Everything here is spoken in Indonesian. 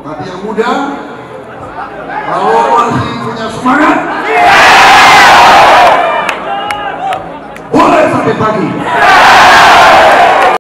Tapi yang muda, kalau masih punya semangat, boleh sampai pagi.